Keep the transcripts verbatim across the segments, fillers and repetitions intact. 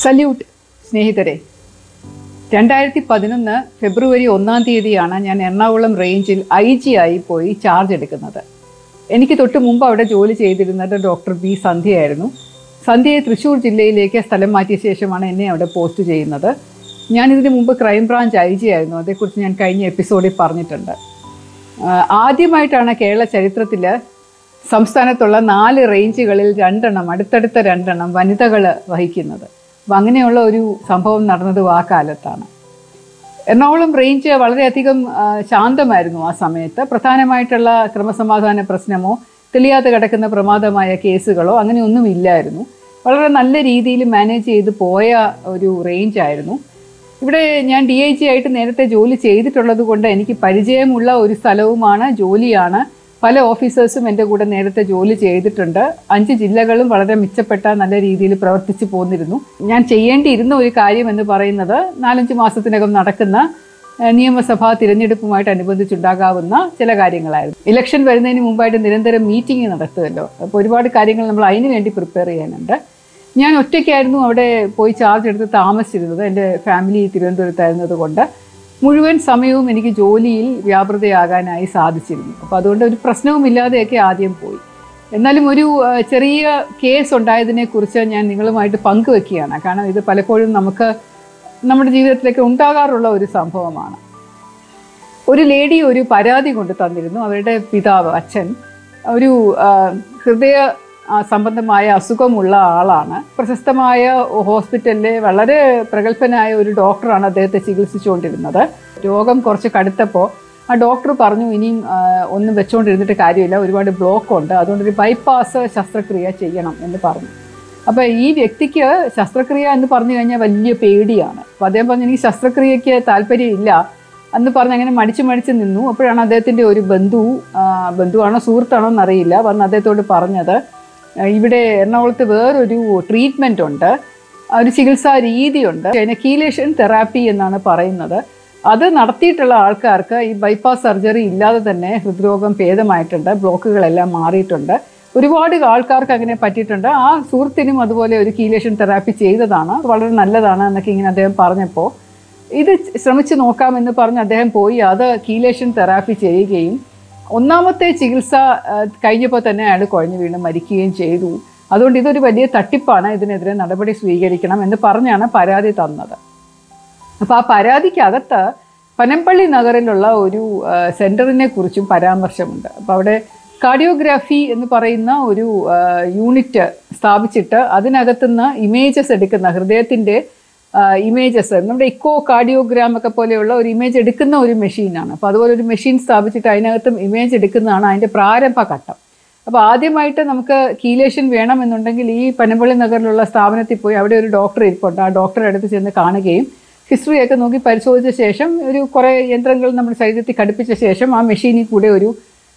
Salute സ്നേഹിതരെ, രണ്ടായിരത്തി പതിനൊന്ന് ഫെബ്രുവരി ഒന്നാം തീയതിയാണ് ഞാൻ എറണാകുളം റേഞ്ചിൽ ഐ ജി ആയി പോയി ചാർജ് എടുക്കുന്നത്. എനിക്ക് തൊട്ട് മുമ്പ് അവിടെ ജോലി ചെയ്തിരുന്നത് ഡോക്ടർ ബി സന്ധ്യയായിരുന്നു. സന്ധ്യയെ തൃശ്ശൂർ ജില്ലയിലേക്ക് സ്ഥലം മാറ്റിയ ശേഷമാണ് എന്നെ അവിടെ പോസ്റ്റ് ചെയ്യുന്നത്. ഞാനിതിന് മുമ്പ് ക്രൈംബ്രാഞ്ച് ഐ ജി ആയിരുന്നു. അതേക്കുറിച്ച് ഞാൻ കഴിഞ്ഞ എപ്പിസോഡിൽ പറഞ്ഞിട്ടുണ്ട്. ആദ്യമായിട്ടാണ് കേരള ചരിത്രത്തിൽ സംസ്ഥാനത്തുള്ള നാല് റേഞ്ചുകളിൽ രണ്ടെണ്ണം അടുത്തടുത്ത രണ്ടെണ്ണം വനിതകൾ വഹിക്കുന്നത്. അപ്പം അങ്ങനെയുള്ള ഒരു സംഭവം നടന്നത് ആ കാലത്താണ്. എറണാകുളം റേഞ്ച് വളരെയധികം ശാന്തമായിരുന്നു ആ സമയത്ത്. പ്രധാനമായിട്ടുള്ള ക്രമസമാധാന പ്രശ്നമോ തെളിയാതെ കിടക്കുന്ന പ്രമാദമായ കേസുകളോ അങ്ങനെയൊന്നും ഇല്ലായിരുന്നു. വളരെ നല്ല രീതിയിൽ മാനേജ് ചെയ്ത് പോയ ഒരു റേഞ്ചായിരുന്നു. ഇവിടെ ഞാൻ ഡി ഐ ജി ആയിട്ട് നേരത്തെ ജോലി ചെയ്തിട്ടുള്ളത് കൊണ്ട് എനിക്ക് പരിചയമുള്ള ഒരു സ്ഥലവുമാണ്, ജോലിയാണ്. പല ഓഫീസേഴ്സും എൻ്റെ കൂടെ നേരത്തെ ജോലി ചെയ്തിട്ടുണ്ട്. അഞ്ച് ജില്ലകളും വളരെ മെച്ചപ്പെട്ട നല്ല രീതിയിൽ പ്രവർത്തിച്ചു പോന്നിരുന്നു. ഞാൻ ചെയ്യേണ്ടിയിരുന്ന ഒരു കാര്യം എന്ന് പറയുന്നത് നാലഞ്ച് മാസത്തിനകം നടക്കുന്ന നിയമസഭാ തിരഞ്ഞെടുപ്പുമായിട്ട് അനുബന്ധിച്ചുണ്ടാകാവുന്ന ചില കാര്യങ്ങളായിരുന്നു. ഇലക്ഷൻ വരുന്നതിന് മുമ്പായിട്ട് നിരന്തരം മീറ്റിംഗ് നടത്തുമല്ലോ. അപ്പോൾ ഒരുപാട് കാര്യങ്ങൾ നമ്മൾ അതിന് വേണ്ടി പ്രിപ്പയർ ചെയ്യാനുണ്ട്. ഞാൻ ഒറ്റയ്ക്കായിരുന്നു അവിടെ പോയി ചാർജ് എടുത്ത് താമസിച്ചിരുന്നത്. എൻ്റെ ഫാമിലി തിരുവനന്തപുരത്തായിരുന്നത് കൊണ്ട് മുഴുവൻ സമയവും എനിക്ക് ജോലിയിൽ വ്യാപൃതയാകാനായി സാധിച്ചിരുന്നു. അപ്പോൾ അതുകൊണ്ട് ഒരു പ്രശ്നവുമില്ലാതെയൊക്കെ ആദ്യം പോയി. എന്നാലും ഒരു ചെറിയ കേസ് ഉണ്ടായതിനെക്കുറിച്ച് ഞാൻ നിങ്ങളുമായിട്ട് പങ്കുവെക്കുകയാണ്. കാരണം ഇത് പലപ്പോഴും നമുക്ക് നമ്മുടെ ജീവിതത്തിലേക്ക് ഉണ്ടാകാറുള്ള ഒരു സംഭവമാണ്. ഒരു ലേഡി ഒരു പരാതി കൊണ്ട് തന്നിരുന്നു. അവരുടെ പിതാവ്, അച്ഛൻ ഒരു ഹൃദയ സംബന്ധമായ അസുഖമുള്ള ആളാണ്. പ്രശസ്തമായ ഹോസ്പിറ്റലിലെ വളരെ പ്രഗത്ഭനായ ഒരു ഡോക്ടറാണ് അദ്ദേഹത്തെ ചികിത്സിച്ചുകൊണ്ടിരുന്നത്. രോഗം കുറച്ച് കടുത്തപ്പോൾ ആ ഡോക്ടർ പറഞ്ഞു, ഇനിയും ഒന്നും വെച്ചുകൊണ്ടിരുന്നിട്ട് കാര്യമില്ല, ഒരുപാട് ബ്ലോക്ക് ഉണ്ട്, അതുകൊണ്ടൊരു ബൈപ്പാസ് ശസ്ത്രക്രിയ ചെയ്യണം എന്ന് പറഞ്ഞു. അപ്പോൾ ഈ വ്യക്തിക്ക് ശസ്ത്രക്രിയ എന്ന് പറഞ്ഞു കഴിഞ്ഞാൽ വലിയ പേടിയാണ്. അപ്പോൾ അദ്ദേഹം പറഞ്ഞു, എനിക്ക് ശസ്ത്രക്രിയയ്ക്ക് താല്പര്യമില്ല എന്ന് പറഞ്ഞ് അങ്ങനെ മടിച്ച് മടിച്ച് നിന്നു. അപ്പോഴാണ് അദ്ദേഹത്തിൻ്റെ ഒരു ബന്ധു ബന്ധുവാണോ സുഹൃത്താണോ എന്നറിയില്ല വന്ന് അദ്ദേഹത്തോട് പറഞ്ഞത്, ഇവിടെ എറണാകുളത്ത് വേറൊരു ട്രീറ്റ്മെൻ്റ് ഉണ്ട്, ഒരു ചികിത്സാ രീതിയുണ്ട്, അതിനെ കീലേഷൻ തെറാപ്പി എന്നാണ് പറയുന്നത്. അത് നടത്തിയിട്ടുള്ള ആൾക്കാർക്ക് ഈ ബൈപ്പാസ് സർജറി ഇല്ലാതെ തന്നെ ഹൃദ്രോഗം ഭേദമായിട്ടുണ്ട്, ബ്ലോക്കുകളെല്ലാം മാറിയിട്ടുണ്ട്, ഒരുപാട് ആൾക്കാർക്ക് അങ്ങനെ പറ്റിയിട്ടുണ്ട്. ആ സുഹൃത്തിനും അതുപോലെ ഒരു കീലേഷൻ തെറാപ്പി ചെയ്തതാണ്, വളരെ നല്ലതാണ് എന്നൊക്കെ ഇങ്ങനെ അദ്ദേഹം പറഞ്ഞപ്പോൾ ഇത് ശ്രമിച്ച് നോക്കാമെന്ന് പറഞ്ഞ് അദ്ദേഹം പോയി അത് കീലേഷൻ തെറാപ്പി ചെയ്യുകയും ഒന്നാമത്തെ ചികിത്സ കഴിഞ്ഞപ്പോൾ തന്നെ അയാൾ കുഴഞ്ഞു വീണ് മരിക്കുകയും ചെയ്തു. അതുകൊണ്ട് ഇതൊരു വലിയ തട്ടിപ്പാണ്, ഇതിനെതിരെ നടപടി സ്വീകരിക്കണം എന്ന് പറഞ്ഞാണ് പരാതി തന്നത്. അപ്പോൾ ആ പരാതിക്കകത്ത് പനമ്പള്ളി നഗറിലുള്ള ഒരു സെൻറ്ററിനെ കുറിച്ചും പരാമർശമുണ്ട്. അപ്പോൾ അവിടെ കാർഡിയോഗ്രാഫി എന്ന് പറയുന്ന ഒരു യൂണിറ്റ് സ്ഥാപിച്ചിട്ട് അതിനകത്തുനിന്ന് ഇമേജസ് എടുക്കുന്ന ഹൃദയത്തിൻ്റെ ഇമേജസ്, നമ്മുടെ ഇക്കോ കാർഡിയോഗ്രാം ഒക്കെ പോലെയുള്ള ഒരു ഇമേജ് എടുക്കുന്ന ഒരു മെഷീനാണ്. അപ്പോൾ അതുപോലെ ഒരു മെഷീൻ സ്ഥാപിച്ചിട്ട് അതിനകത്തും ഇമേജ് എടുക്കുന്നതാണ് അതിൻ്റെ പ്രാരംഭഘട്ടം. അപ്പോൾ ആദ്യമായിട്ട് നമുക്ക് കീലേഷൻ വേണമെന്നുണ്ടെങ്കിൽ ഈ പനമ്പള്ളി നഗറിലുള്ള സ്ഥാപനത്തിൽ പോയി അവിടെ ഒരു ഡോക്ടർ ഇരിപ്പുണ്ട്. ആ ഡോക്ടറെ അടുത്ത് ചെന്ന് കാണുകയും ഹിസ്റ്ററിയൊക്കെ നോക്കി പരിശോധിച്ച ശേഷം ഒരു കുറേ യന്ത്രങ്ങൾ നമ്മുടെ ശരീരത്തിൽ ഘടിപ്പിച്ച ശേഷം ആ മെഷീനിൽ കൂടെ ഒരു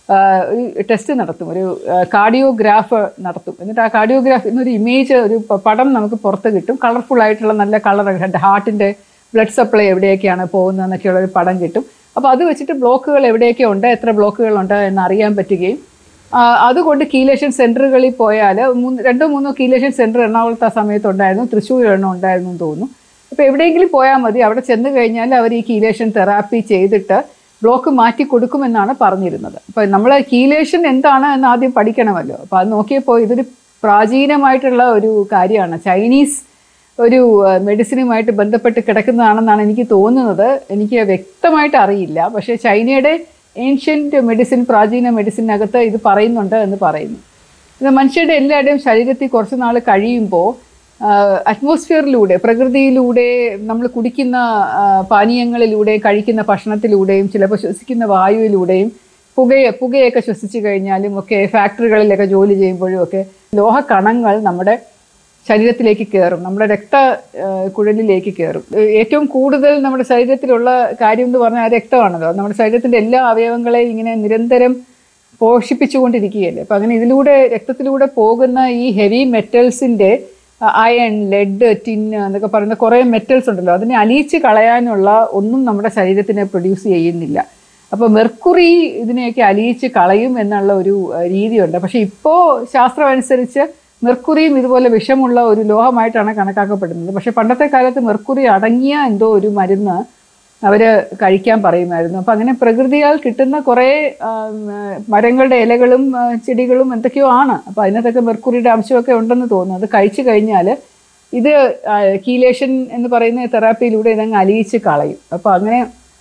ടെസ്റ്റ് നടത്തും, ഒരു കാർഡിയോഗ്രാഫ് നടത്തും. എന്നിട്ട് ആ കാർഡിയോഗ്രാഫിൽ നിന്നൊരു ഇമേജ്, ഒരു പടം നമുക്ക് പുറത്ത് കിട്ടും. കളർഫുൾ ആയിട്ടുള്ള നല്ല കളർ, ഹാർട്ടിൻ്റെ ബ്ലഡ് സപ്ലൈ എവിടെയൊക്കെയാണ് പോകുന്നതെന്നൊക്കെയുള്ള ഒരു പടം കിട്ടും. അപ്പോൾ അത് വെച്ചിട്ട് ബ്ലോക്കുകൾ എവിടെയൊക്കെ ഉണ്ട്, എത്ര ബ്ലോക്കുകളുണ്ട് എന്നറിയാൻ പറ്റുകയും അതുകൊണ്ട് കീലേഷൻ സെൻറ്ററുകളിൽ പോയാൽ മൂന്ന് രണ്ടോ മൂന്നോ കീലേഷൻ സെൻറ്റർ എറണാകുളത്ത് ആ സമയത്തുണ്ടായിരുന്നു, തൃശ്ശൂരിലെണ്ണം ഉണ്ടായിരുന്നു എന്ന് തോന്നുന്നു. അപ്പോൾ എവിടെയെങ്കിലും പോയാൽ മതി, അവിടെ ചെന്ന് കഴിഞ്ഞാൽ അവർ ഈ കീലേഷൻ തെറാപ്പി ചെയ്തിട്ട് ബ്ലോക്ക് മാറ്റി കൊടുക്കുമെന്നാണ് പറഞ്ഞിരുന്നത്. അപ്പോൾ നമ്മൾ കീലേഷൻ എന്താണ് എന്ന് ആദ്യം പഠിക്കണമല്ലോ. അപ്പോൾ അത് നോക്കിയപ്പോൾ ഇതൊരു പ്രാചീനമായിട്ടുള്ള ഒരു കാര്യമാണ്, ചൈനീസ് ഒരു മെഡിസിനുമായിട്ട് ബന്ധപ്പെട്ട് കിടക്കുന്നതാണെന്നാണ് എനിക്ക് തോന്നുന്നത്. എനിക്ക് വ്യക്തമായിട്ട് അറിയില്ല, പക്ഷേ ചൈനയുടെ ഏൻഷ്യൻറ്റ് മെഡിസിൻ, പ്രാചീന മെഡിസിനകത്ത് ഇത് പറയുന്നുണ്ട് എന്ന് പറയുന്നു. ഇത് മനുഷ്യരുടെ എല്ലാവരുടെയും ശരീരത്തിൽ കുറച്ച് നാൾ കഴിയുമ്പോൾ അറ്റ്മോസ്ഫിയറിലൂടെ, പ്രകൃതിയിലൂടെ, നമ്മൾ കുടിക്കുന്ന പാനീയങ്ങളിലൂടെ, കഴിക്കുന്ന ഭക്ഷണത്തിലൂടെയും ചിലപ്പോൾ ശ്വസിക്കുന്ന വായുവിലൂടെയും പുകയെ പുകയൊക്കെ ശ്വസിച്ച് കഴിഞ്ഞാലും ഒക്കെ ഫാക്ടറികളിലൊക്കെ ജോലി ചെയ്യുമ്പോഴും ഒക്കെ ലോഹക്കണങ്ങൾ നമ്മുടെ ശരീരത്തിലേക്ക് കയറും, നമ്മുടെ രക്ത കുഴലിലേക്ക് കയറും. ഏറ്റവും കൂടുതൽ നമ്മുടെ ശരീരത്തിലുള്ള കാര്യം എന്ന് പറഞ്ഞാൽ രക്തമാണല്ലോ. നമ്മുടെ ശരീരത്തിൻ്റെ എല്ലാ അവയവങ്ങളെയും ഇങ്ങനെ നിരന്തരം പോഷിപ്പിച്ചുകൊണ്ടിരിക്കുകയല്ലേ. അപ്പം അങ്ങനെ ഇതിലൂടെ രക്തത്തിലൂടെ പോകുന്ന ഈ ഹെവി മെറ്റൽസിൻ്റെ അയൺ, ലെഡ്, ടിന്ന് എന്നൊക്കെ പറയുന്ന കുറേ മെറ്റൽസ് ഉണ്ടല്ലോ, അതിനെ അലിയിച്ച് കളയാനുള്ള ഒന്നും നമ്മുടെ ശരീരത്തിനെ പ്രൊഡ്യൂസ് ചെയ്യുന്നില്ല. അപ്പോൾ മെർക്കുറി ഇതിനെയൊക്കെ അലിയിച്ച് കളയും എന്നുള്ള ഒരു രീതിയുണ്ട്. പക്ഷേ ഇപ്പോൾ ശാസ്ത്രം അനുസരിച്ച് മെർക്കുറിയും ഇതുപോലെ വിഷമുള്ള ഒരു ലോഹമായിട്ടാണ് കണക്കാക്കപ്പെടുന്നത്. പക്ഷേ പണ്ടത്തെ കാലത്ത് മെർക്കുറി അടങ്ങിയ എന്തോ ഒരു മരുന്ന് അവർ കഴിക്കാൻ പറയുമായിരുന്നു. അപ്പം അങ്ങനെ പ്രകൃതിയാൽ കിട്ടുന്ന കുറേ മരങ്ങളുടെ ഇലകളും ചെടികളും എന്തൊക്കെയോ ആണ്. അപ്പോൾ അതിനകത്തൊക്കെ മെർക്കുറിയുടെ അംശമൊക്കെ ഉണ്ടെന്ന് തോന്നുന്നു. അത് കഴിച്ചു കഴിഞ്ഞാൽ ഇത് കീലേഷൻ എന്ന് പറയുന്ന തെറാപ്പിയിലൂടെ ഇതങ്ങ് അലിയിച്ച് കളയും. അപ്പോൾ അങ്ങനെ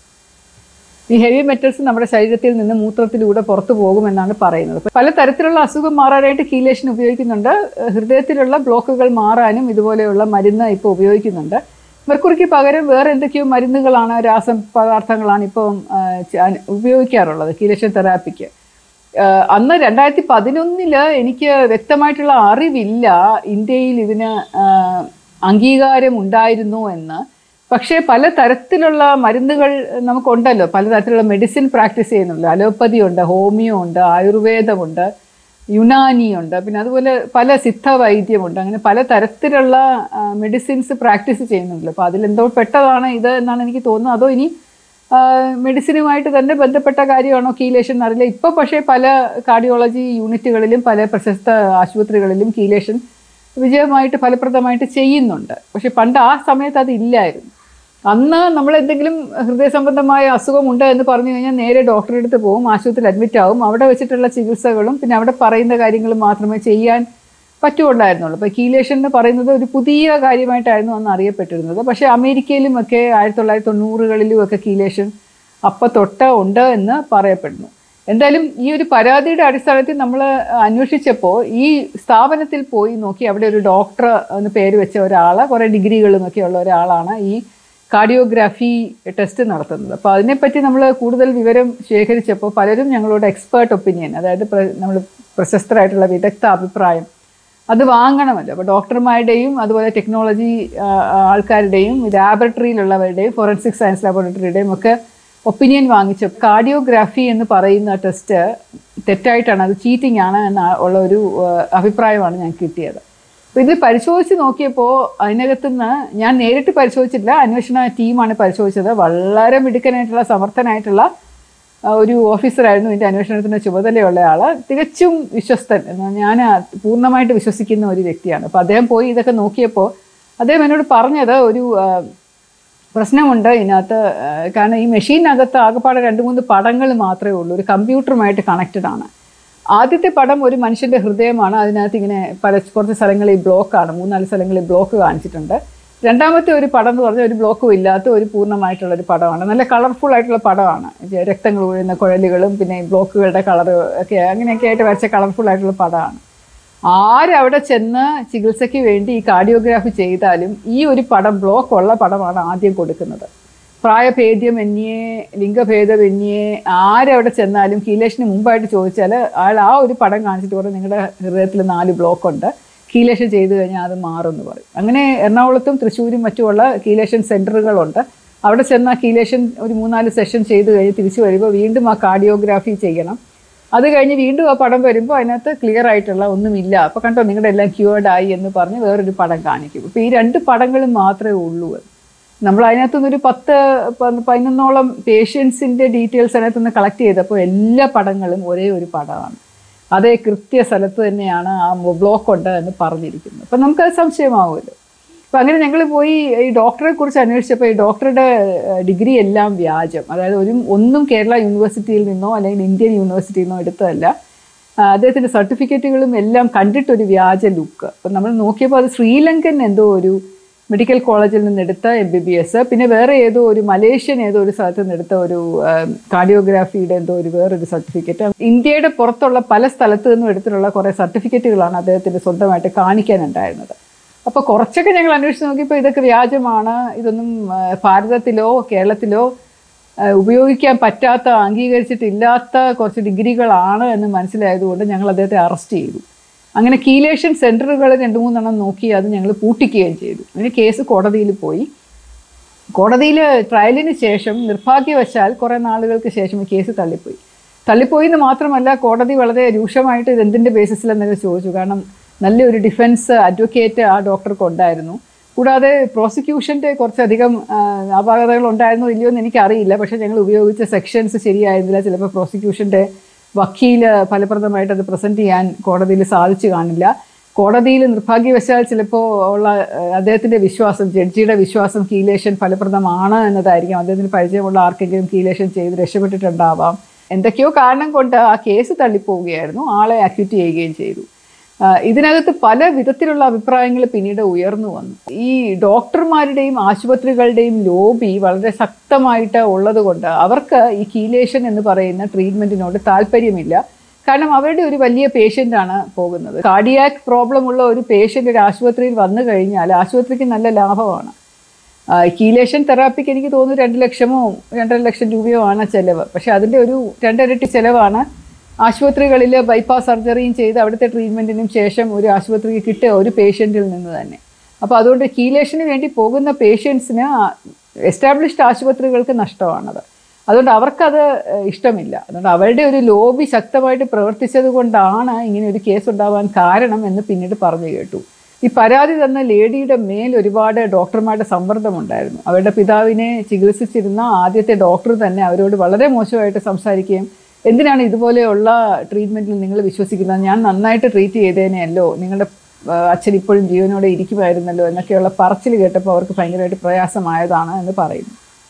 ഈ ഹെവി മെറ്റൽസ് നമ്മുടെ ശരീരത്തിൽ നിന്ന് മൂത്രത്തിലൂടെ പുറത്തു പോകുമെന്നാണ് പറയുന്നത്. പല തരത്തിലുള്ള അസുഖം മാറാനായിട്ട് കീലേഷൻ ഉപയോഗിക്കുന്നുണ്ട്. ഹൃദയത്തിലുള്ള ബ്ലോക്കുകൾ മാറാനും ഇതുപോലെയുള്ള മരുന്ന് ഇപ്പോൾ ഉപയോഗിക്കുന്നുണ്ട്. മെർക്കുറിക്ക് പകരം വേറെ എന്തൊക്കെയോ മരുന്നുകളാണ്, രാസ പദാർത്ഥങ്ങളാണ് ഇപ്പം ഉപയോഗിക്കാറുള്ളത് കീലേഷൻ തെറാപ്പിക്ക്. അന്ന് രണ്ടായിരത്തി പതിനൊന്നില് എനിക്ക് വ്യക്തമായിട്ടുള്ള അറിവില്ല ഇന്ത്യയിൽ ഇതിന് അംഗീകാരം ഉണ്ടായിരുന്നു എന്ന്. പക്ഷേ പല തരത്തിലുള്ള മരുന്നുകൾ നമുക്കുണ്ടല്ലോ, പലതരത്തിലുള്ള മെഡിസിൻ പ്രാക്ടീസ് ചെയ്യുന്നുണ്ട്. അലോപ്പതി ഉണ്ട്, ഹോമിയോ ഉണ്ട്, ആയുർവേദമുണ്ട്, യുനാനിയുണ്ട്, പിന്നെ അതുപോലെ പല സിദ്ധ വൈദ്യമുണ്ട്. അങ്ങനെ പല തരത്തിലുള്ള മെഡിസിൻസ് പ്രാക്ടീസ് ചെയ്യുന്നുണ്ടല്ലോ. അപ്പോൾ അതിലെന്തോ പെട്ടതാണ് ഇത് എന്നാണ് എനിക്ക് തോന്നുന്നത്. അതോ ഇനി മെഡിസിനുമായിട്ട് തന്നെ ബന്ധപ്പെട്ട കാര്യമാണോ കീലേഷൻ എന്നറിയില്ല. ഇപ്പോൾ പക്ഷേ പല കാർഡിയോളജി യൂണിറ്റുകളിലും പല പ്രശസ്ത ആശുപത്രികളിലും കീലേഷൻ വിജയമായിട്ട് ഫലപ്രദമായിട്ട് ചെയ്യുന്നുണ്ട്. പക്ഷെ പണ്ട് ആ സമയത്ത് അത് ഇല്ലായിരുന്നു. അന്ന് നമ്മൾ എന്തെങ്കിലും ഹൃദയ സംബന്ധമായ അസുഖമുണ്ട് എന്ന് പറഞ്ഞു കഴിഞ്ഞാൽ നേരെ ഡോക്ടറുടെ അടുത്ത് പോകും, ആശുപത്രിയിൽ അഡ്മിറ്റ് ആവും. അവിടെ വെച്ചിട്ടുള്ള ചികിത്സകളും പിന്നെ അവിടെ പറയുന്ന കാര്യങ്ങളും മാത്രമേ ചെയ്യാൻ പറ്റുകയുണ്ടായിരുന്നുള്ളൂ. അപ്പോൾ കീലേഷൻ എന്ന് പറയുന്നത് ഒരു പുതിയ കാര്യമായിട്ടായിരുന്നു അന്ന് അറിയപ്പെട്ടിരുന്നത്. പക്ഷേ അമേരിക്കയിലും ഒക്കെ ആയിരത്തി തൊള്ളായിരത്തി തൊണ്ണൂറുകളിലും ഒക്കെ കീലേഷൻ അപ്പം തൊട്ട ഉണ്ട് എന്ന് പറയപ്പെടുന്നു. എന്തായാലും ഈ ഒരു പരാതിയുടെ അടിസ്ഥാനത്തിൽ നമ്മൾ അന്വേഷിച്ചപ്പോൾ ഈ സ്ഥാപനത്തിൽ പോയി നോക്കി അവിടെ ഒരു ഡോക്ടർ എന്ന് പേര് വെച്ച ഒരാൾ, കുറേ ഡിഗ്രികളും ഒക്കെ ഉള്ള ഒരാളാണ് ഈ കാർഡിയോഗ്രാഫി ടെസ്റ്റ് നടത്തുന്നത്. അപ്പോൾ അതിനെപ്പറ്റി നമ്മൾ കൂടുതൽ വിവരം ശേഖരിച്ചപ്പോൾ പലരും ഞങ്ങളോട് എക്സ്പേർട്ട് ഒപ്പീനിയൻ, അതായത് നമ്മൾ പ്രശസ്തരായിട്ടുള്ള വിദഗ്ധ അഭിപ്രായം അത് വാങ്ങണമല്ലോ. അപ്പോൾ ഡോക്ടർമാരുടെയും അതുപോലെ ടെക്നോളജി ആൾക്കാരുടെയും ലാബറട്ടറിയിലുള്ളവരുടെയും ഫോറൻസിക് സയൻസ് ലാബോറട്ടറിയുടെയും ഒക്കെ ഒപ്പീനിയൻ വാങ്ങിച്ചു. കാർഡിയോഗ്രാഫി എന്ന് പറയുന്ന ടെസ്റ്റ് തെറ്റായിട്ടാണ്, അത് ചീറ്റിംഗ് ആണ് എന്ന ഉള്ള ഒരു അഭിപ്രായമാണ് ഞാൻ കിട്ടിയത്. അപ്പോൾ ഇത് പരിശോധിച്ച് നോക്കിയപ്പോൾ അതിനകത്തുനിന്ന് ഞാൻ നേരിട്ട് പരിശോധിച്ചിട്ടില്ല, അന്വേഷണ ടീമാണ് പരിശോധിച്ചത്. വളരെ മിടുക്കനായിട്ടുള്ള സമർത്ഥനായിട്ടുള്ള ഒരു ഓഫീസറായിരുന്നു ഇതിൻ്റെ അന്വേഷണത്തിൻ്റെ ചുമതലയുള്ള ആൾ. തികച്ചും വിശ്വസ്തൻ, ഞാൻ പൂർണ്ണമായിട്ട് വിശ്വസിക്കുന്ന ഒരു വ്യക്തിയാണ്. അപ്പോൾ അദ്ദേഹം പോയി ഇതൊക്കെ നോക്കിയപ്പോൾ അദ്ദേഹം എന്നോട് പറഞ്ഞത് ഒരു പ്രശ്നമുണ്ട് ഇതിനകത്ത്. കാരണം ഈ മെഷീനകത്ത് ആകെപ്പാടെ രണ്ട് മൂന്ന് പടങ്ങൾ മാത്രമേ ഉള്ളൂ, ഒരു കമ്പ്യൂട്ടറുമായിട്ട് കണക്റ്റഡ് ആണ്. ആദ്യത്തെ പടം ഒരു മനുഷ്യൻ്റെ ഹൃദയമാണ്, അതിനകത്ത് ഇങ്ങനെ പല കുറച്ച് സ്ഥലങ്ങളിൽ ബ്ലോക്കാണ്, മൂന്നാല് സ്ഥലങ്ങളിൽ ബ്ലോക്ക് കാണിച്ചിട്ടുണ്ട്. രണ്ടാമത്തെ ഒരു പടം എന്ന് പറഞ്ഞാൽ ഒരു ബ്ലോക്കും ഇല്ലാത്ത ഒരു പൂർണ്ണമായിട്ടുള്ളൊരു പടമാണ്, നല്ല കളർഫുൾ ആയിട്ടുള്ള പടമാണ്. രക്തങ്ങൾ വീഴുന്ന കുഴലുകളും പിന്നെ ബ്ലോക്കുകളുടെ കളർ ഒക്കെ അങ്ങനെയൊക്കെ ആയിട്ട് വരച്ച കളർഫുൾ ആയിട്ടുള്ള പടമാണ്. ആരവിടെ ചെന്ന് ചികിത്സയ്ക്ക് വേണ്ടി ഈ കാർഡിയോഗ്രാഫി ചെയ്താലും ഈ ഒരു പടം, ബ്ലോക്ക് ഉള്ള പടമാണ് ആദ്യം കൊടുക്കുന്നത്. പ്രായഭേദ്യമന്യേ ലിംഗഭേദമന്യേ ആരവിടെ ചെന്നാലും കീലേഷന് മുമ്പായിട്ട് ചോദിച്ചാൽ അയാൾ ആ ഒരു പടം കാണിച്ചിട്ട് പറയും നിങ്ങളുടെ ഹൃദയത്തിൽ നാല് ബ്ലോക്ക് ഉണ്ട്, കീലേഷൻ ചെയ്തു കഴിഞ്ഞാൽ അത് മാറുമെന്ന് പറയും. അങ്ങനെ എറണാകുളത്തും തൃശ്ശൂരും മറ്റുമുള്ള കീലേഷൻ സെൻറ്ററുകളുണ്ട്. അവിടെ ചെന്നാൽ കീലേഷൻ ഒരു മൂന്നാല് സെഷൻ ചെയ്ത് കഴിഞ്ഞ് തിരിച്ചു വരുമ്പോൾ വീണ്ടും ആ കാർഡിയോഗ്രാഫി ചെയ്യണം. അത് കഴിഞ്ഞ് വീണ്ടും ആ പടം വരുമ്പോൾ അതിനകത്ത് ക്ലിയർ ആയിട്ടുള്ള ഒന്നുമില്ല, അപ്പോൾ കണ്ടോ നിങ്ങളുടെ എല്ലാം ക്യൂർഡ് ആയി എന്ന് പറഞ്ഞ് വേറൊരു പടം കാണിക്കും. അപ്പോൾ ഈ രണ്ട് പടങ്ങളും മാത്രമേ ഉള്ളൂ. നമ്മൾ അതിനകത്തുനിന്നൊരു പത്ത് പതിനൊന്നോളം പേഷ്യൻസിൻ്റെ ഡീറ്റെയിൽസ് അതിനകത്തുനിന്ന് കളക്ട് ചെയ്തപ്പോൾ എല്ലാ പടങ്ങളും ഒരേ ഒരു പടമാണ്, അതേ കൃത്യ സ്ഥലത്ത് തന്നെയാണ് ആ ബ്ലോക്ക് ഉണ്ട് എന്ന് പറഞ്ഞിരിക്കുന്നത്. അപ്പം നമുക്കത് സംശയമാവുമല്ലോ. അപ്പം അങ്ങനെ ഞങ്ങൾ പോയി ഈ ഡോക്ടറെ കുറിച്ച് അന്വേഷിച്ചപ്പോൾ ഈ ഡോക്ടറുടെ ഡിഗ്രി എല്ലാം വ്യാജം, അതായത് ഒരു ഒന്നും കേരള യൂണിവേഴ്സിറ്റിയിൽ നിന്നോ അല്ലെങ്കിൽ ഇന്ത്യൻ യൂണിവേഴ്സിറ്റിയിൽ നിന്നോ എടുത്തതല്ല. അദ്ദേഹത്തിൻ്റെ സർട്ടിഫിക്കറ്റുകളും എല്ലാം കണ്ടിട്ടൊരു വ്യാജ ലുക്ക്. അപ്പം നമ്മൾ നോക്കിയപ്പോൾ അത് ശ്രീലങ്കൻ എന്തോ ഒരു മെഡിക്കൽ കോളേജിൽ നിന്നെടുത്ത എം ബി ബി എസ്, പിന്നെ വേറെ ഏതോ ഒരു മലേഷ്യൻ ഏതോ ഒരു സ്ഥലത്ത് നിന്നെടുത്ത ഒരു കാർഡിയോഗ്രാഫിയുടെ എന്തോ ഒരു വേറൊരു സർട്ടിഫിക്കറ്റ്. ഇന്ത്യയുടെ പുറത്തുള്ള പല സ്ഥലത്തു നിന്നും എടുത്തിട്ടുള്ള കുറേ സർട്ടിഫിക്കറ്റുകളാണ് അദ്ദേഹത്തിൻ്റെ സ്വന്തമായിട്ട് കാണിക്കാനുണ്ടായിരുന്നത്. അപ്പോൾ കുറച്ചൊക്കെ ഞങ്ങൾ അന്വേഷിച്ച് നോക്കിയപ്പോൾ ഇതൊക്കെ വ്യാജമാണ്, ഇതൊന്നും ഭാരതത്തിലോ കേരളത്തിലോ ഉപയോഗിക്കാൻ പറ്റാത്ത, അംഗീകരിച്ചിട്ടില്ലാത്ത കുറച്ച് ഡിഗ്രികളാണ് എന്ന് മനസ്സിലായതുകൊണ്ട് ഞങ്ങൾ അദ്ദേഹത്തെ അറസ്റ്റ് ചെയ്തു. അങ്ങനെ കീലേഷൻ സെൻറ്ററുകൾ രണ്ട് മൂന്നെണ്ണം നോക്കി അത് ഞങ്ങൾ പൂട്ടിക്കുകയും ചെയ്തു. അങ്ങനെ കേസ് കോടതിയിൽ പോയി. കോടതിയിൽ ട്രയലിന് ശേഷം നിർഭാഗ്യവശാൽ കുറേ നാളുകൾക്ക് ശേഷം ഈ കേസ് തള്ളിപ്പോയി. തള്ളിപ്പോയി എന്ന് മാത്രമല്ല, കോടതി വളരെ രൂക്ഷമായിട്ട് ഇത് എന്തിൻ്റെ ബേസിസിലെന്നൊക്കെ ചോദിച്ചു. കാരണം നല്ലൊരു ഡിഫൻസ് അഡ്വക്കേറ്റ് ആ ഡോക്ടർക്ക് ഉണ്ടായിരുന്നു. കൂടാതെ പ്രോസിക്യൂഷൻ്റെ കുറച്ചധികം അപാകതകൾ ഉണ്ടായിരുന്നോ ഇല്ലയോ എന്ന് എനിക്കറിയില്ല. പക്ഷേ ഞങ്ങൾ ഉപയോഗിച്ച സെക്ഷൻസ് ശരിയായിരുന്നില്ല. ചിലപ്പോൾ പ്രോസിക്യൂഷൻ്റെ വക്കീൽ ഫലപ്രദമായിട്ട് അത് പ്രസൻറ്റ് ചെയ്യാൻ കോടതിയിൽ സാധിച്ചു കാണില്ല. കോടതിയിൽ നിർഭാഗ്യവശാൽ ചിലപ്പോൾ ഉള്ള അദ്ദേഹത്തിൻ്റെ വിശ്വാസം, ജഡ്ജിയുടെ വിശ്വാസം കീലേഷൻ ഫലപ്രദമാണ് എന്നതായിരിക്കും. അദ്ദേഹത്തിന് പരിചയമുള്ള ആർക്കെങ്കിലും കീലേഷൻ ചെയ്ത് രക്ഷപ്പെട്ടിട്ടുണ്ടാവാം. എന്തൊക്കെയോ കാരണം കൊണ്ട് ആ കേസ് തള്ളിപ്പോവുകയായിരുന്നു, ആളെ അക്യൂറ്റ് ചെയ്യുകയും ചെയ്തു. ഇതിനകത്ത് പല വിധത്തിലുള്ള അഭിപ്രായങ്ങൾ പിന്നീട് ഉയർന്നു വന്നു. ഈ ഡോക്ടർമാരുടെയും ആശുപത്രികളുടെയും ലോബി വളരെ ശക്തമായിട്ട് ഉള്ളത് കൊണ്ട് അവർക്ക് ഈ കീലേഷൻ എന്ന് പറയുന്ന ട്രീറ്റ്മെൻറ്റിനോട് താല്പര്യമില്ല. കാരണം അവരുടെ ഒരു വലിയ പേഷ്യൻ്റാണ് പോകുന്നത്. കാർഡിയാക് പ്രോബ്ലം ഉള്ള ഒരു പേഷ്യൻ്റ് ഒരു ആശുപത്രിയിൽ വന്നു കഴിഞ്ഞാൽ ആശുപത്രിക്ക് നല്ല ലാഭമാണ്. കീലേഷൻ തെറാപ്പിക്ക് എനിക്ക് തോന്നുന്നു രണ്ട് ലക്ഷമോ രണ്ടര ലക്ഷം രൂപയോ ആണ് ചിലവ്. പക്ഷേ അതിൻ്റെ ഒരു രണ്ടരട്ടി ചിലവാണ് ആശുപത്രികളിൽ ബൈപ്പാസ് സർജറിയും ചെയ്ത് അവിടുത്തെ ട്രീറ്റ്മെൻറ്റിനും ശേഷം ഒരു ആശുപത്രിക്ക് കിട്ടുക ഒരു പേഷ്യൻറ്റിൽ നിന്ന് തന്നെ. അപ്പോൾ അതുകൊണ്ട് കീലേഷന് വേണ്ടി പോകുന്ന പേഷ്യൻസിന് എസ്റ്റാബ്ലിഷ്ഡ് ആശുപത്രികൾക്ക് നഷ്ടമാണത്. അതുകൊണ്ട് അവർക്കത് ഇഷ്ടമില്ല. അതുകൊണ്ട് അവരുടെ ഒരു ലോബി ശക്തമായിട്ട് പ്രവർത്തിച്ചത് കൊണ്ടാണ് ഇങ്ങനെ ഒരു കേസ് ഉണ്ടാവാൻ കാരണം എന്ന് പിന്നീട് പറഞ്ഞു കേട്ടു. ഈ പരാതി തന്ന ലേഡിയുടെ മേൽ ഒരുപാട് ഡോക്ടർമാരുടെ സമ്മർദ്ദമുണ്ടായിരുന്നു. അവരുടെ പിതാവിനെ ചികിത്സിച്ചിരുന്ന ആദ്യത്തെ ഡോക്ടർ തന്നെ അവരോട് വളരെ മോശമായിട്ട് സംസാരിക്കുകയും എന്തിനാണ് ഇതുപോലെയുള്ള ട്രീറ്റ്മെൻറ്റിൽ നിങ്ങൾ വിശ്വസിക്കുന്നത്, ഞാൻ നന്നായിട്ട് ട്രീറ്റ് ചെയ്തേനെയല്ലോ, നിങ്ങളുടെ അച്ഛൻ ഇപ്പോഴും ജീവനോടെ ഇരിക്കുമായിരുന്നല്ലോ എന്നൊക്കെയുള്ള പറച്ചിൽ കേട്ടപ്പോൾ അവർക്ക് ഭയങ്കരമായിട്ട് പ്രയാസമായതാണ് എന്ന് പറയുന്നു.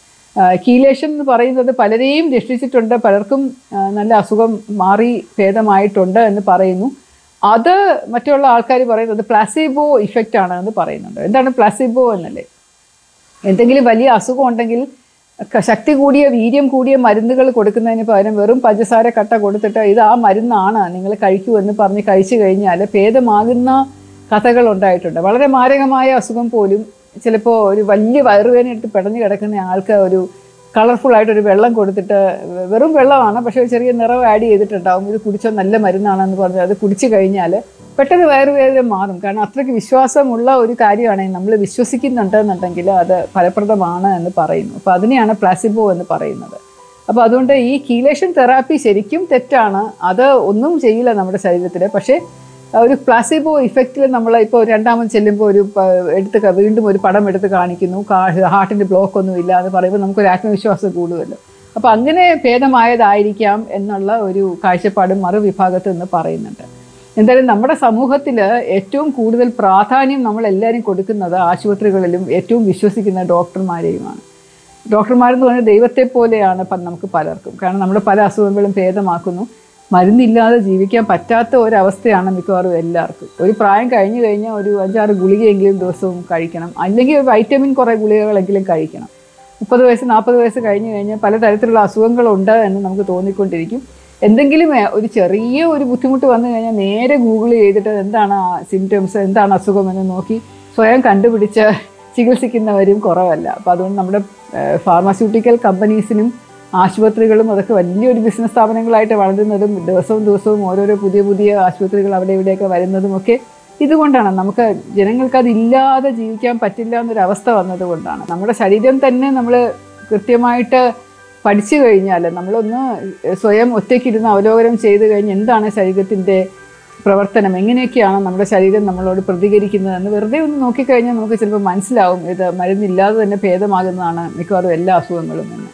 കീലേഷൻ എന്ന് പറയുന്നത് പലരെയും രക്ഷിച്ചിട്ടുണ്ട്, പലർക്കും നല്ല അസുഖം മാറി ഭേദമായിട്ടുണ്ട് എന്ന് പറയുന്നു. അത് മറ്റുള്ള ആൾക്കാർ പറയുന്നത് പ്ലാസിബോ ഇഫക്റ്റ് ആണ് എന്ന് പറയുന്നുണ്ട്. എന്താണ് പ്ലാസിബോ എന്നല്ലേ? എന്തെങ്കിലും വലിയ അസുഖം ഉണ്ടെങ്കിൽ ശക്തി കൂടിയ വീര്യം കൂടിയ മരുന്നുകൾ കൊടുക്കുന്നതിന് പകരം വെറും പഞ്ചസാര കട്ട കൊടുത്തിട്ട് ഇത് ആ മരുന്നാണ് നിങ്ങൾ കഴിക്കൂ എന്ന് പറഞ്ഞ് കഴിച്ചു കഴിഞ്ഞാൽ ഭേദമാകുന്ന കഥകൾ ഉണ്ടായിട്ടുണ്ട്. വളരെ മാരകമായ അസുഖം പോലും ചിലപ്പോൾ ഒരു വലിയ വയറുവേദന എടുത്ത് പിടഞ്ഞു കിടക്കുന്ന ആൾക്ക് ഒരു കളർഫുള്ളായിട്ടൊരു വെള്ളം കൊടുത്തിട്ട്, വെറും വെള്ളമാണ് പക്ഷേ ഒരു ചെറിയ നിറവ് ആഡ് ചെയ്തിട്ടുണ്ടാവും, ഇത് കുടിച്ചോ നല്ല മരുന്നാണെന്ന് പറഞ്ഞ് അത് കുടിച്ചു കഴിഞ്ഞാൽ പെട്ടെന്ന് വയറുവേദന മാറും. കാരണം അത്രയ്ക്ക് വിശ്വാസമുള്ള ഒരു കാര്യമാണെങ്കിൽ നമ്മൾ വിശ്വസിക്കുന്നുണ്ടെന്നുണ്ടെങ്കിൽ അത് ഫലപ്രദമാണ് എന്ന് പറയുന്നു. അപ്പോൾ അതിനെയാണ് പ്ലാസിബോ എന്ന് പറയുന്നത്. അപ്പോൾ അതുകൊണ്ട് ഈ കീലേഷൻ തെറാപ്പി ശരിക്കും തെറ്റാണ്, അത് ഒന്നും ചെയ്യില്ല നമ്മുടെ ശരീരത്തിൽ. പക്ഷേ ഒരു പ്ലാസിബോ ഇഫക്റ്റിൽ നമ്മൾ ഇപ്പോൾ രണ്ടാമത് ചെല്ലുമ്പോൾ ഒരു എടുത്ത് വീണ്ടും ഒരു പടം എടുത്ത് കാണിക്കുന്നു, ഹാർട്ടിൻ്റെ ബ്ലോക്ക് ഒന്നും ഇല്ല എന്ന് പറയുമ്പോൾ നമുക്കൊരു ആത്മവിശ്വാസം കൂടുമല്ലോ. അപ്പോൾ അങ്ങനെ ഭേദമായതായിരിക്കാം എന്നുള്ള ഒരു കാഴ്ചപ്പാടും മറുവിഭാഗത്ത് നിന്ന് പറയുന്നുണ്ട്. എന്തായാലും നമ്മുടെ സമൂഹത്തിൽ ഏറ്റവും കൂടുതൽ പ്രാധാന്യം നമ്മളെല്ലാവരും കൊടുക്കുന്നത് ആശുപത്രികളിലും ഏറ്റവും വിശ്വസിക്കുന്ന ഡോക്ടർമാരെയുമാണ്. ഡോക്ടർമാരെന്ന് പറഞ്ഞാൽ ദൈവത്തെ പോലെയാണ് നമുക്ക് പലർക്കും. കാരണം നമ്മുടെ പല അസുഖങ്ങളും ഭേദമാക്കുന്നു. മരുന്നില്ലാതെ ജീവിക്കാൻ പറ്റാത്ത ഒരവസ്ഥയാണ് മിക്കവാറും എല്ലാവർക്കും. ഒരു പ്രായം കഴിഞ്ഞു കഴിഞ്ഞാൽ ഒരു അഞ്ചാറ് ഗുളികയെങ്കിലും ദിവസവും കഴിക്കണം, അല്ലെങ്കിൽ വൈറ്റമിൻ കുറേ ഗുളികകളെങ്കിലും കഴിക്കണം. മുപ്പത് വയസ്സ് നാൽപ്പത് വയസ്സ് കഴിഞ്ഞ് കഴിഞ്ഞാൽ പലതരത്തിലുള്ള അസുഖങ്ങളുണ്ട് എന്ന് നമുക്ക് തോന്നിക്കൊണ്ടിരിക്കും. എന്തെങ്കിലും ഒരു ചെറിയ ഒരു ബുദ്ധിമുട്ട് വന്നു കഴിഞ്ഞാൽ നേരെ ഗൂഗിൾ ചെയ്തിട്ട് എന്താണ് ആ സിംറ്റംസ്, എന്താണ് അസുഖമെന്ന് നോക്കി സ്വയം കണ്ടുപിടിച്ച് ചികിത്സിക്കുന്നവരും കുറവല്ല. അപ്പോൾ അതുകൊണ്ട് നമ്മുടെ ഫാർമസ്യൂട്ടിക്കൽ കമ്പനീസിനും ആശുപത്രികളും അതൊക്കെ വലിയൊരു ബിസിനസ് സ്ഥാപനങ്ങളായിട്ട് വളരുന്നതും ദിവസവും ദിവസവും ഓരോരോ പുതിയ പുതിയ ആശുപത്രികൾ അവിടെ ഇവിടെയൊക്കെ വരുന്നതുമൊക്കെ ഇതുകൊണ്ടാണ്. നമുക്ക് ജനങ്ങൾക്ക് അതില്ലാതെ ജീവിക്കാൻ പറ്റില്ല എന്നൊരവസ്ഥ വന്നതുകൊണ്ടാണ്. നമ്മുടെ ശരീരം തന്നെ നമ്മൾ കൃത്യമായിട്ട് പഠിച്ചു കഴിഞ്ഞാൽ, നമ്മളൊന്ന് സ്വയം ഒറ്റയ്ക്കിരുന്ന് അവലോകനം ചെയ്ത് കഴിഞ്ഞ് എന്താണ് ശരീരത്തിൻ്റെ പ്രവർത്തനം, എങ്ങനെയൊക്കെയാണ് നമ്മുടെ ശരീരം നമ്മളോട് പ്രതികരിക്കുന്നതെന്ന് വെറുതെ ഒന്ന് നോക്കിക്കഴിഞ്ഞാൽ നമുക്ക് ചിലപ്പോൾ മനസ്സിലാവും ഇത് മരുന്നില്ലാതെ തന്നെ ഭേദമാകുന്നതാണ് മിക്കവാറും എല്ലാ അസുഖങ്ങളും എന്ന്.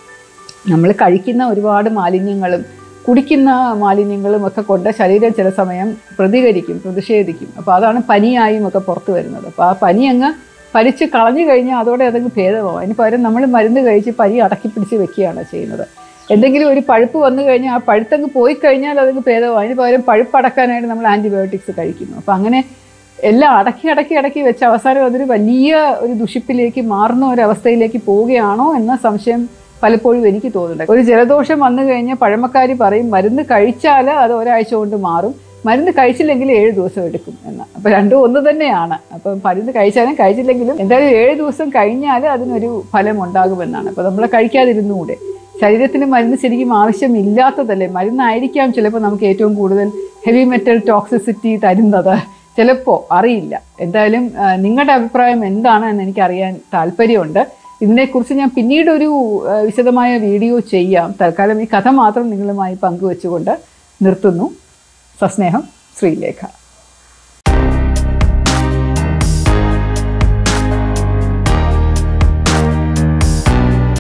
നമ്മൾ കഴിക്കുന്ന ഒരുപാട് മാലിന്യങ്ങളും കുടിക്കുന്ന മാലിന്യങ്ങളും ഒക്കെ കൊണ്ട് ശരീരം ചില സമയം പ്രതികരിക്കും, പ്രതിഷേധിക്കും. അപ്പോൾ അതാണ് പനിയായും ഒക്കെ പുറത്ത് വരുന്നത്. അപ്പോൾ ആ പനി അങ്ങ് പനിച്ച് കളഞ്ഞു കഴിഞ്ഞാൽ അതോടെ അതങ്ങ് ഭേദമാവും. അതിന് പകരം നമ്മൾ മരുന്ന് കഴിച്ച് പനി അടക്കി പിടിച്ച് വെക്കുകയാണ് ചെയ്യുന്നത്. എന്തെങ്കിലും ഒരു പഴുപ്പ് വന്നു കഴിഞ്ഞാൽ ആ പഴുത്തങ്ങ് പോയി കഴിഞ്ഞാൽ അതങ്ങ് ഭേദമാവും. അതിന് പകരം പഴുപ്പ് അടക്കാനായിട്ട് നമ്മൾ ആൻറ്റിബയോട്ടിക്സ് കഴിക്കുന്നു. അപ്പോൾ അങ്ങനെ എല്ലാം അടക്കി അടക്കി അടക്കി വെച്ച് അവസാനം അതൊരു വലിയ ഒരു ദുഷിപ്പിലേക്ക് മാറുന്ന ഒരവസ്ഥയിലേക്ക് പോവുകയാണോ എന്ന സംശയം പലപ്പോഴും എനിക്ക് തോന്നുന്നുണ്ട്. ഒരു ജലദോഷം വന്നു കഴിഞ്ഞാൽ പഴമക്കാർ പറയും മരുന്ന് കഴിച്ചാൽ അത് ഒരാഴ്ച കൊണ്ട് മാറും, മരുന്ന് കഴിച്ചില്ലെങ്കിൽ ഏഴ് ദിവസം എടുക്കും എന്ന്. അപ്പോൾ രണ്ടും ഒന്ന് തന്നെയാണ്. അപ്പം മരുന്ന് കഴിച്ചാലും കഴിച്ചില്ലെങ്കിലും എന്തായാലും ഏഴ് ദിവസം കഴിഞ്ഞാൽ അതിനൊരു ഫലം ഉണ്ടാകുമെന്നാണ്. അപ്പോൾ നമ്മൾ കഴിക്കാതിരുന്നുകൂടെ? ശരീരത്തിന് മരുന്ന് ശരിക്കും ആവശ്യമില്ലാത്തതല്ലേ? മരുന്നായിരിക്കാം ചിലപ്പോൾ നമുക്ക് ഏറ്റവും കൂടുതൽ ഹെവി മെറ്റൽ ടോക്സിസിറ്റി തരുന്നത്, ചിലപ്പോൾ അറിയില്ല. എന്തായാലും നിങ്ങളുടെ അഭിപ്രായം എന്താണ് എന്ന് എനിക്കറിയാൻ താല്പര്യമുണ്ട്. ഇതിനെക്കുറിച്ച് ഞാൻ പിന്നീടൊരു വിശദമായ വീഡിയോ ചെയ്യാം. തൽക്കാലം ഈ കഥ മാത്രം നിങ്ങളുമായി പങ്കുവെച്ചുകൊണ്ട് നിർത്തുന്നു. സസ്നേഹം, ശ്രീലേഖ.